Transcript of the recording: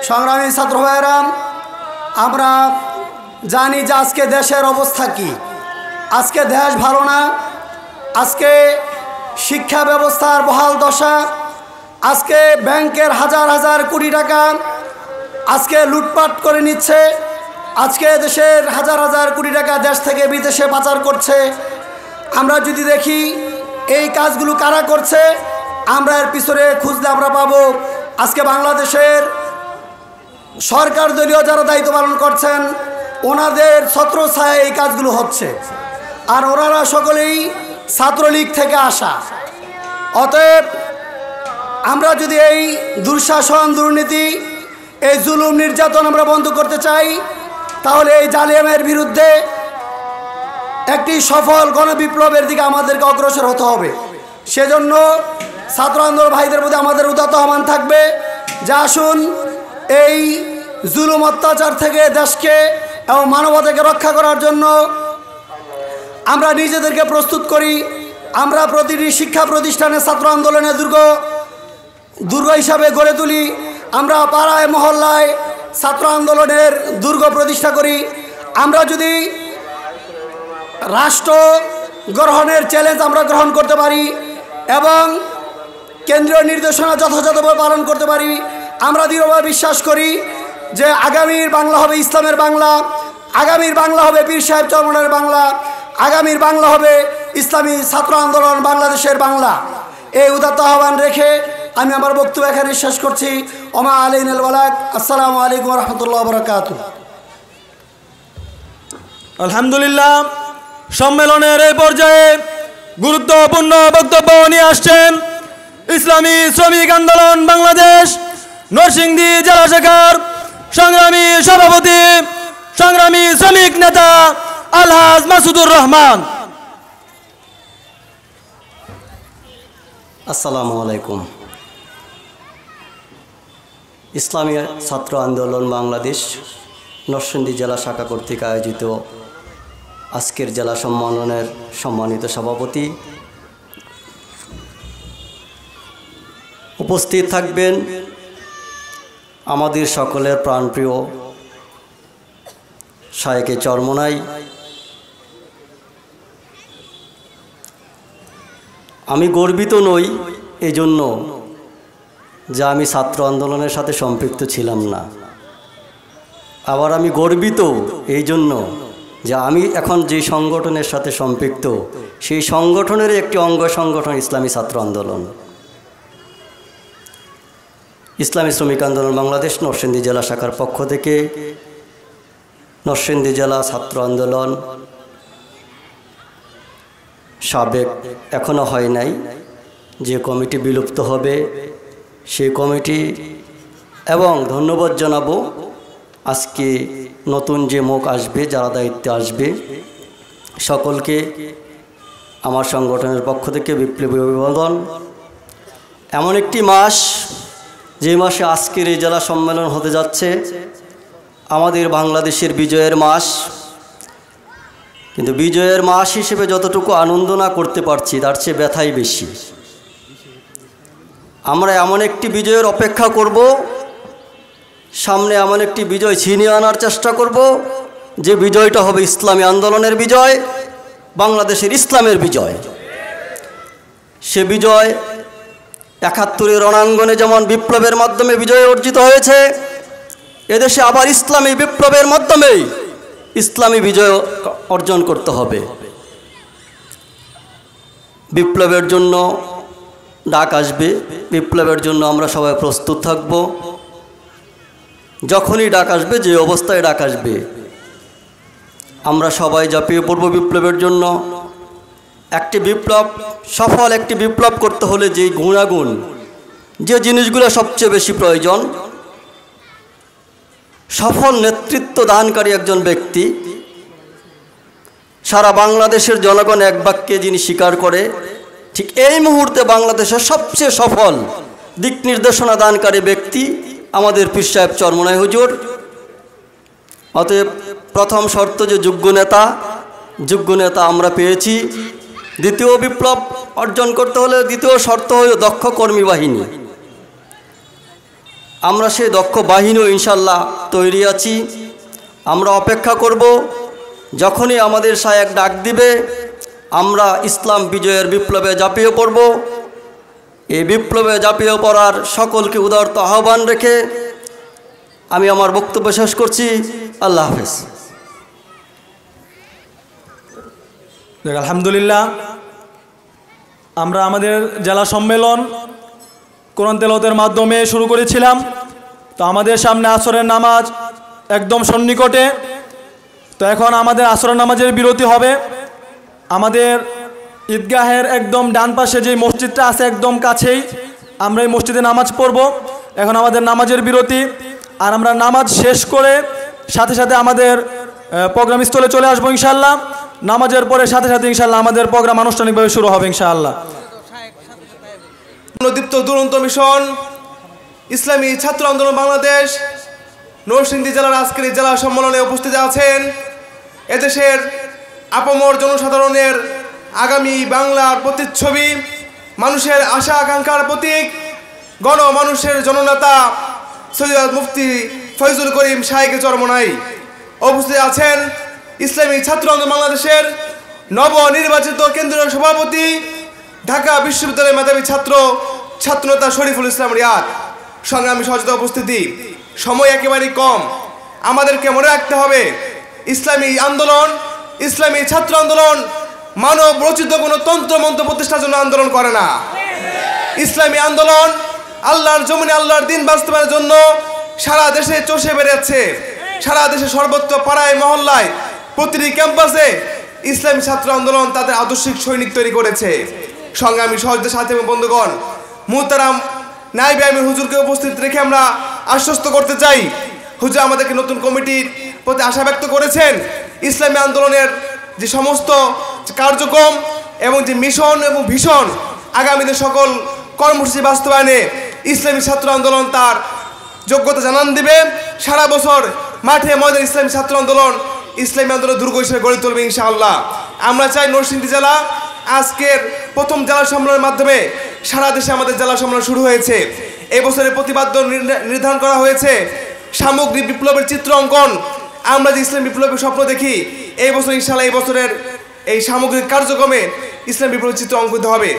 সংগ্রামী ছাত্র ভাইয়েরা, আমরা জানি যে আজকে দেশের অবস্থা কি। আজকে দেশ ভালো না, আজকে শিক্ষা ব্যবস্থার বহাল দশা, আজকে ব্যাংকের হাজার হাজার কোটি টাকা আজকে লুটপাট করে নিচ্ছে, আজকে দেশের হাজার হাজার কোটি টাকা দেশ থেকে বিদেশে পাচার করছে। আমরা যদি দেখি এই কাজগুলো কারা করছে, আমরা এর পিছনে খুঁজলে আমরা পাবো আজকে বাংলাদেশের সরকার দলীয় যারা দায়িত্ব পালন করছেন ওনাদের ছত্রছায়ায় এই কাজগুলো হচ্ছে, আর ওনারা সকলেই ছাত্রলীগ থেকে আসা। অতএব আমরা যদি এই দুঃশাসন, দুর্নীতি, এই জুলুম নির্যাতন আমরা বন্ধ করতে চাই, তাহলে এই জালিয়াতের বিরুদ্ধে একটি সফল গণবিপ্লবের দিকে আমাদেরকে অগ্রসর হতে হবে। সেজন্য ছাত্র আন্দোলন ভাইদের মধ্যে আমাদের উদাত্ত আহ্বান থাকবে যে আসুন এই জুলুম অত্যাচার থেকে দেশকে এবং মানবতাকে রক্ষা করার জন্য আমরা নিজেদেরকে প্রস্তুত করি। আমরা প্রতিটি শিক্ষা প্রতিষ্ঠানে ছাত্র আন্দোলনের দুর্গ হিসাবে গড়ে তুলি। আমরা পাড়ায় মহল্লায় ছাত্র আন্দোলনের দুর্গ প্রতিষ্ঠা করি। আমরা যদি রাষ্ট্র গ্রহণের চ্যালেঞ্জ আমরা গ্রহণ করতে পারি এবং কেন্দ্রীয় নির্দেশনা যথাযথভাবে পালন করতে পারি, আমরা দৃঢ়ভাবে বিশ্বাস করি যে আগামীর বাংলা হবে ইসলামের বাংলা, আগামীর বাংলা হবে পীর সাহেব চরমনায়ের বাংলা, আগামীর বাংলা হবে ইসলামী ছাত্র আন্দোলন বাংলাদেশের বাংলা। এই উদাত্ত আহ্বান রেখে আমি আমার বক্তব্য এখানে শেষ করছি। ওমা আলাইনাল বালাগ। আসসালামু আলাইকুম ওয়া রাহমাতুল্লাহি ওয়া বারাকাতুহু। আলহামদুলিল্লাহ, সম্মেলনের এই পর্যায়ে গুরুত্বপূর্ণ বক্তব্য নিয়ে আসছেন ইসলামী শ্রমিক আন্দোলন বাংলাদেশ নরসিংদী জেলা শাখার সংগ্রামী সভাপতি, সংগ্রামী শ্রমিক নেতা আলহাজ মাসুদুর রহমান। আসসালামু আলাইকুম। ইসলামী ছাত্র আন্দোলন বাংলাদেশ নরসিংদী জেলা শাখা কর্তৃক আয়োজিত আজকের জেলা সম্মেলনের সম্মানিত সভাপতি, উপস্থিত থাকবেন আমাদের সকলের প্রাণপ্রিয় শায়েখে চরমনাই, আমি গর্বিত নই এজন্য যে আমি ছাত্র আন্দোলনের সাথে সম্পৃক্ত ছিলাম না, আবার আমি গর্বিত এই জন্য যে আমি এখন যে সংগঠনের সাথে সম্পৃক্ত সেই সংগঠনের একটি অঙ্গ সংগঠন ইসলামী ছাত্র আন্দোলন। ইসলামী শ্রমিক আন্দোলন বাংলাদেশ নরসিংদী জেলা শাখার পক্ষ থেকে নরসিংদী জেলা ছাত্র আন্দোলন সাবেক, এখনও হয় নাই, যে কমিটি বিলুপ্ত হবে সেই কমিটি, এবং ধন্যবাদ জানাবো আজকে নতুন যে মুখ আসবে, যারা দায়িত্বে আসবে, সকলকে আমার সংগঠনের পক্ষ থেকে বিপ্লবী অভিবাদন। এমন একটি মাস যে মাসে আজকের এই জেলা সম্মেলন হতে যাচ্ছে আমাদের বাংলাদেশের বিজয়ের মাস, কিন্তু বিজয়ের মাস হিসেবে যতটুকু আনন্দ না করতে পারছি তার চেয়ে ব্যথাই বেশি। আমরা এমন একটি বিজয়ের অপেক্ষা করব, সামনে এমন একটি বিজয় ছিনিয়ে আনার চেষ্টা করব যে বিজয়টা হবে ইসলামী আন্দোলনের বিজয়, বাংলাদেশের ইসলামের বিজয়। সে বিজয় ৭১-এর রণাঙ্গনে যেমন বিপ্লবের মাধ্যমে বিজয় অর্জিত হয়েছে, এদেশে আবার ইসলামী বিপ্লবের মাধ্যমেই ইসলামী বিজয় অর্জন করতে হবে। বিপ্লবের জন্য ডাক আসবে, বিপ্লবের জন্য আমরা সবাই প্রস্তুত থাকব। যখনই ডাক আসবে, যে অবস্থায় ডাক আসবে, আমরা সবাই ঝাঁপিয়ে পড়ব বিপ্লবের জন্য। একটি বিপ্লব, সফল একটি বিপ্লব করতে হলে যে গুণাগুণ, যে জিনিসগুলো সবচেয়ে বেশি প্রয়োজন, সফল নেতৃত্ব দানকারী একজন ব্যক্তি, সারা বাংলাদেশের জনগণ এক বাক্যে যিনি স্বীকার করে, ঠিক এই মুহূর্তে বাংলাদেশের সবচেয়ে সফল দিক নির্দেশনা দানকারী ব্যক্তি আমাদের পীর সাহেব চরমনাই হুজুর। অতএব প্রথম শর্ত যে যোগ্য নেতা আমরা পেয়েছি। দ্বিতীয় বিপ্লব অর্জন করতে হলে দ্বিতীয় শর্ত হল দক্ষ কর্মী বাহিনী। আমরা সেই দক্ষ বাহিনীও ইনশাল্লাহ তৈরি আছি। আমরা অপেক্ষা করব, যখনই আমাদের শায়েখ ডাক দিবে আমরা ইসলাম বিজয়ের বিপ্লবে ঝাঁপিয়ে পড়ব। এই বিপ্লবে ঝাঁপিয়ে পড়ার সকলকে উদারত আহ্বান রেখে আমি আমার বক্তব্য শেষ করছি। আল্লাহ হাফেজ। আলহামদুলিল্লাহ, আমরা আমাদের জেলা সম্মেলন কোরআন তেলাওয়াতের মাধ্যমে শুরু করেছিলাম। তো আমাদের সামনে আসরের নামাজ একদম সন্নিকটে। তো এখন আমাদের আসরের নামাজের বিরতি হবে। আমাদের ঈদগাহের একদম ডান পাশে যে মসজিদটা আছে একদম কাছেই, আমরা এই মসজিদে নামাজ পড়ব। এখন আমাদের নামাজের বিরতি, আর আমরা নামাজ শেষ করে সাথে সাথে আমাদের প্রোগ্রাম স্থলে চলে আসবো ইনশাআল্লাহ। নামাজের পরে সাথে সাথে ইনশাআল্লাহ আমাদের প্রোগ্রাম আনুষ্ঠানিকভাবে শুরু হবে ইনশাআল্লাহ। দীপ্ত দুরন্ত মিশন ইসলামী ছাত্র আন্দোলন বাংলাদেশ নরসিংদী জেলার আজকের এই জেলা সম্মেলনে উপস্থিত আছেন এদেশের আপামর জনসাধারণের আগামী বাংলার প্রতিচ্ছবি, মানুষের আশা আকাঙ্ক্ষার প্রতীক, গণমানুষের জননেতা সৈয়দ মুফতি ফয়জুল করিম শাইখ চরমনাই। উপস্থিত আছেন ইসলামী ছাত্র আন্দোলন বাংলাদেশের নবনির্বাচিত কেন্দ্রীয় সভাপতি, ঢাকা বিশ্ববিদ্যালয়ের মেধাবী ছাত্রনেতা শরীফুল ইসলাম রিয়াদ। সংগ্রামী সহযোগিতা উপস্থিতি, সময় একেবারেই কম। আমাদেরকে মনে রাখতে হবে, ইসলামী আন্দোলন, ইসলামী ছাত্র আন্দোলন মানব রচিত কোনো তন্ত্রমন্ত্র প্রতিষ্ঠার জন্য আন্দোলন করে না। ইসলামী আন্দোলন আল্লাহর জমিনে আল্লাহর দিন বাস্তবায়নের জন্য সারা দেশে চষে বেড়েছে। সারা দেশে সর্বত্র পাড়ায় মহল্লায় প্রতিটি ক্যাম্পাসে ইসলামী ছাত্র আন্দোলন তাদের আদর্শিক সৈনিক তৈরি করেছে। সংগ্রামী সহযোগিতার সাথে বন্ধুগণ, মুহতারাম নায়েবে আমির হুজুরকে উপস্থিত রেখে আমরা আশ্বস্ত করতে চাই, হুজুর আমাদেরকে নতুন কমিটির প্রতি আশা ব্যক্ত করেছেন। ইসলামী আন্দোলনের যে সমস্ত কার্যক্রম এবং যে মিশন এবং ভীষণ আগামীতে সকল কর্মসূচি বাস্তবায়নে ইসলামী ছাত্র আন্দোলন তার যোগ্যতা জানান দিবে। সারা বছর মাঠে ময়দানে ইসলামী ছাত্র আন্দোলন ইসলামী আন্দোলন দুর্গ হিসেবে গড়ে তুলবে ইনশাআল্লাহ। আমরা চাই নরসিংদী জেলা আজকের প্রথম জেলা সম্মেলনের মাধ্যমে সারা দেশে আমাদের জেলা সম্মেলন শুরু হয়েছে। এই বছরের প্রতিপাদ্য নির্ধারণ করা হয়েছে সামগ্রিক বিপ্লবের চিত্র অঙ্কন। আমরা যে ইসলাম বিপ্লবের স্বপ্ন দেখি, এই বছর ইনশাআল্লাহ এই বছরের এই সামগ্রিক কার্যক্রমে ইসলাম বিপ্লবের চিত্র অঙ্কিত হবে।